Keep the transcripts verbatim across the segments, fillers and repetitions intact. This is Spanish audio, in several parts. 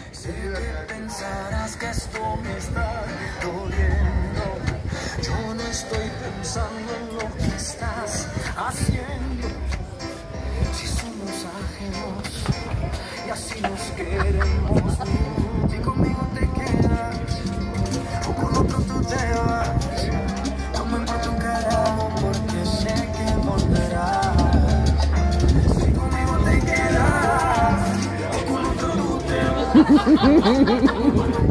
Sé que pensarás que esto me está doliendo. Yo no estoy pensando en lo que estás haciendo. Si somos ajenos y así nos queremos. Si conmigo te quedas o con otro tú te vas, no me importa un carajo porque sé que volverás. Si conmigo te quedas o con otro tú te vas.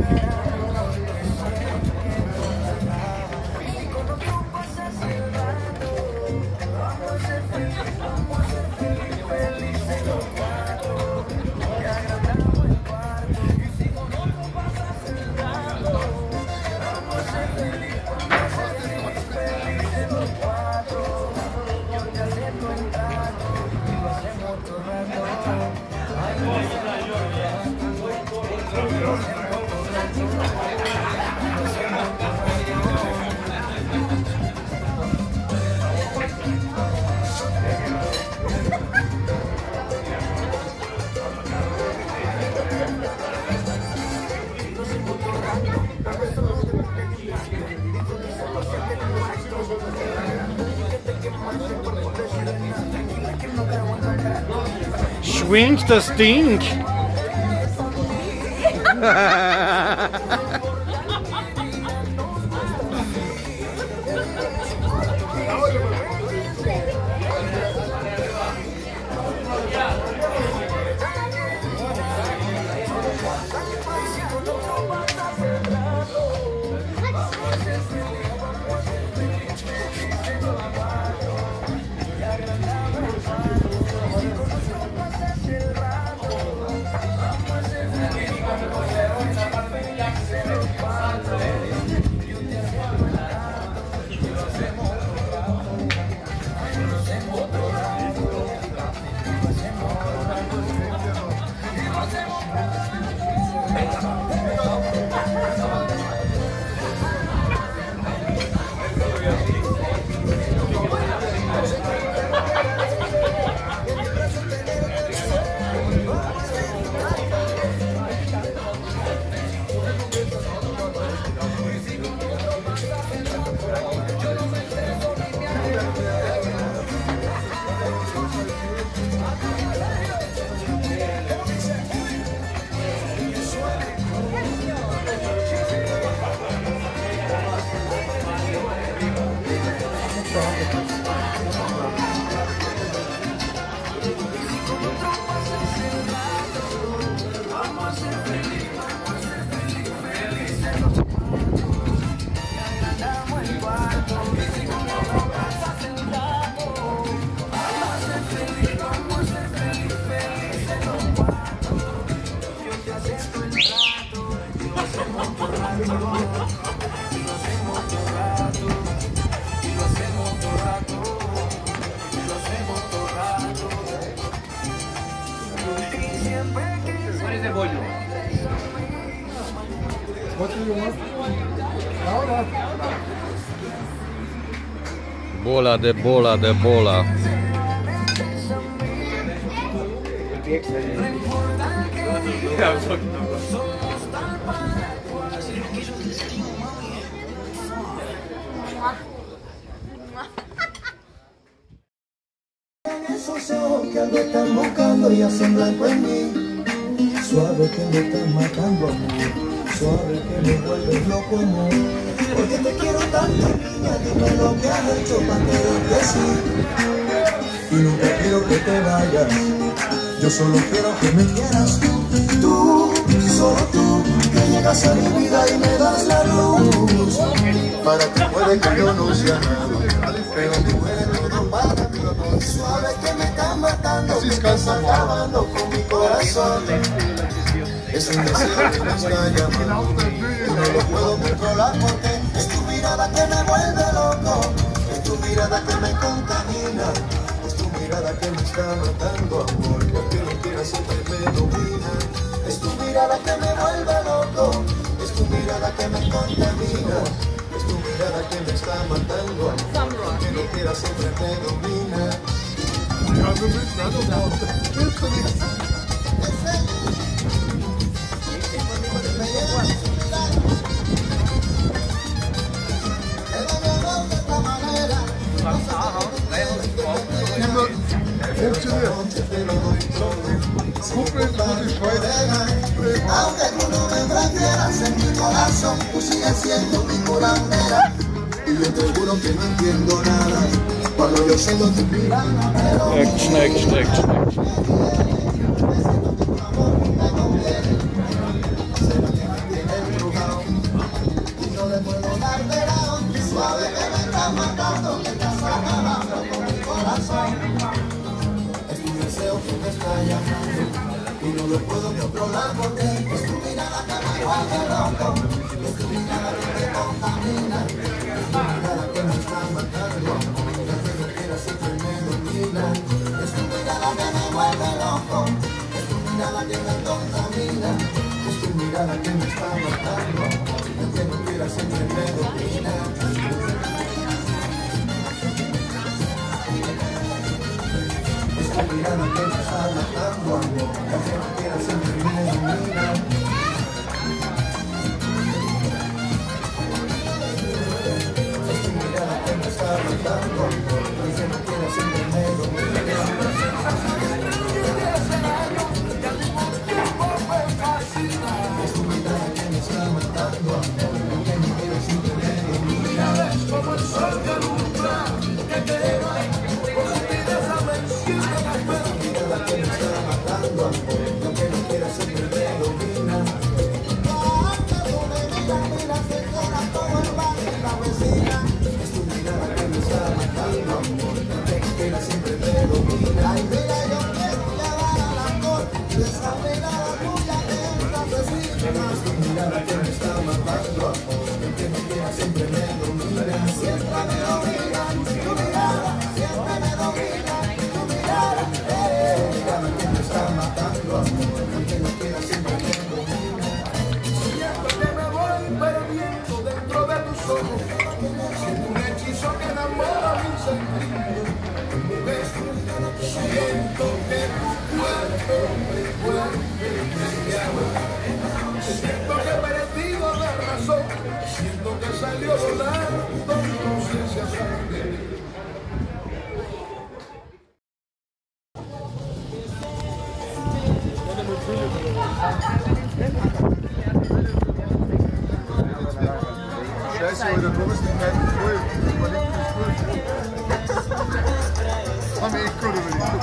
Schwingt das Ding! What is the volume? What do you want? Ahora. Bola de bola de bola. Esos ojos que algo están buscando y hacen blanco en mí. Suave que me estás matando, amor. Suave que me vuelves loco, amor. Porque te quiero tanto, niña. Dime lo que has hecho para quererte así. Y nunca quiero que te vayas. Yo solo quiero que me quieras tú. Tú, solo tú, que llegas a mi vida y me das la luz. Para ti puede que yo no sea nada, pero tú eres todo para mí. Suave que me están matando, me estás acabando con mi corazón. Es un deseo que me está llamando y no lo puedo controlar porque es tu mirada que me vuelve loco. Es tu mirada que me contamina. Es tu mirada que me está matando, amor. Que aunque no quiera siempre me domina. Es tu mirada que me vuelve loco. Es tu mirada que me contamina. Es tu mirada que me está matando, amor. Que aunque no quiera siempre me domina. Cumple Spotify. Aunque tú no me prefieras en mi corazón, tú sigues siendo mi curandera. Y yo te juro que no entiendo nada cuando yo siento tu mirada, pero Action, action, action, action. suave que me estás matando, que estás acabando con mi corazón. Es tu deseo que me está llamando y no lo puedo controlar porque es tu mirada que me vuelve loco, es tu mirada que me contamina, es tu mirada que me está matando, la que no quiera siempre me domina. Es tu mirada que me vuelve loco, es tu mirada que me contamina, es tu mirada que me está matando, la que no quiera siempre me domina. La mirada que me está matando, la que no quiera siempre me domina. Es tu mirada que me está matando, la que no quiera siempre me domina. Es tu mirada que me está matando, la que no quiera siempre me domina. Como el sol que alumbra, que te va. Que me está matando, aunque no quiera siempre me domina. Es tu mirada que me está matando, aunque no quiera siempre me domina. Ay, mira, yo quiero llevar al amor, esa mirada tuya que es asesina. Es tu mirada que me está matando, aunque no quiera siempre me domina. Siempre me domina, tu mirada, siempre me domina, tu mirada. Que me está matando, aunque no quiera siempre me domina. Siento que me voy perdiendo dentro de tus ojos. Siento un hechizo que enamora mis sentidos. Siento que tu cuerpo me vuelve engañado. Siento que he perdido la razón. Siento que salió volando mi conciencia sangre. Scheiße, aber der Thomas ist nicht voll. Überlegt das gut. Haben wir echt gut überlegt.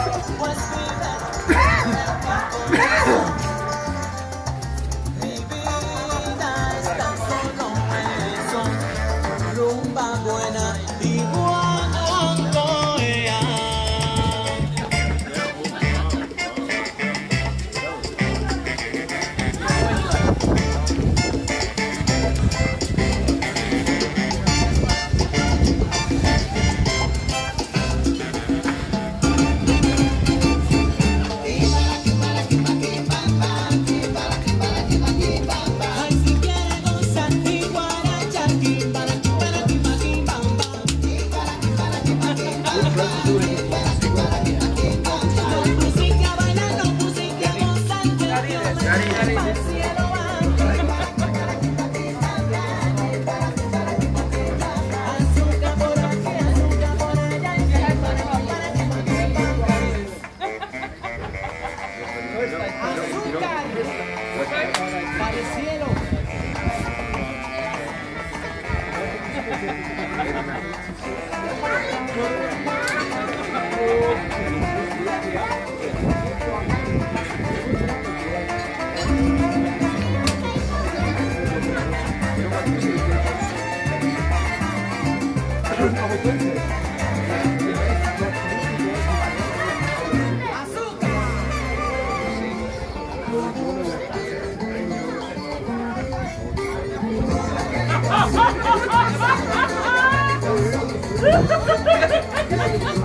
Ha ha ha ha!